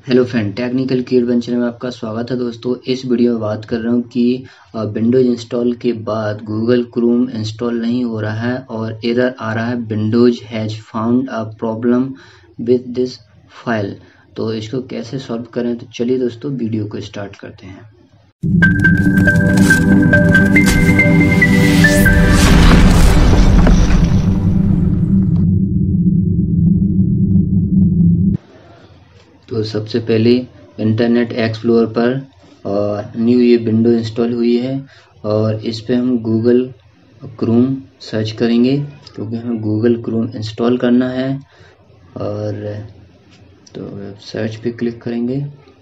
Hello friend, technical की adventure में आपका स्वागत है। दोस्तों, इस वीडियो में बात कर रहा हूँ कि विंडोज इंस्टॉल के बाद गूगल क्रोम इंस्टॉल नहीं हो रहा है और एरर आ रहा है, Windows has found a problem with this file. तो इसको कैसे सॉल्व करें, तो चलिए दोस्तों वीडियो को स्टार्ट करते हैं। तो सबसे पहले इंटरनेट एक्सप्लोरर पर न्यू ये विंडो इंस्टॉल हुई है और इस पे हम गूगल क्रोम सर्च करेंगे क्योंकि हमें गूगल क्रोम इंस्टॉल करना है। और तो सर्च पे क्लिक करेंगे,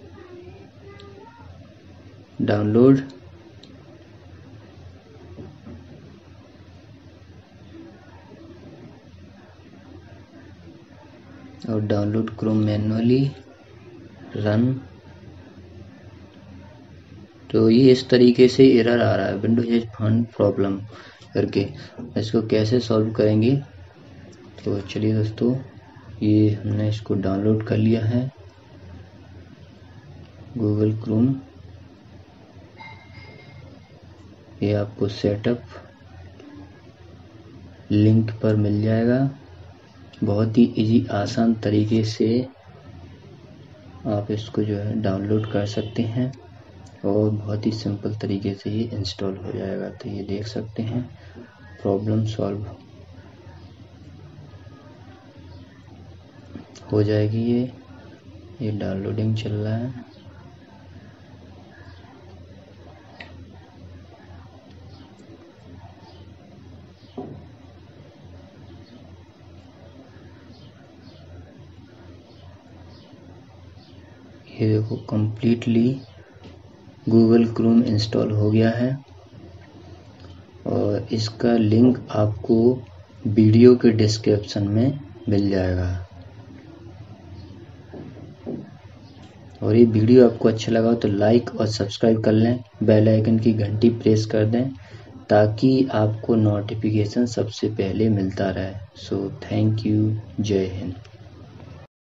डाउनलोड, और डाउनलोड क्रोम मैनुअली रन। तो ये इस तरीके से एरर आ रहा है, विंडोज हैज फाउंड प्रॉब्लम करके। इसको कैसे सॉल्व करेंगे, तो चलिए दोस्तों, ये हमने इसको डाउनलोड कर लिया है गूगल क्रोम। ये आपको सेटअप लिंक पर मिल जाएगा। बहुत ही इजी आसान तरीके से आप इसको जो है डाउनलोड कर सकते हैं और बहुत ही सिंपल तरीके से ये इंस्टॉल हो जाएगा। तो ये देख सकते हैं, प्रॉब्लम सॉल्व हो जाएगी। ये डाउनलोडिंग चल रहा है। ये देखो, कंप्लीटली गूगल क्रोम इंस्टॉल हो गया है और इसका लिंक आपको वीडियो के डिस्क्रिप्शन में मिल जाएगा। और ये वीडियो आपको अच्छा लगा तो लाइक और सब्सक्राइब कर लें, बेल आइकन की घंटी प्रेस कर दें ताकि आपको नोटिफिकेशन सबसे पहले मिलता रहे। सो थैंक यू, जय हिंद।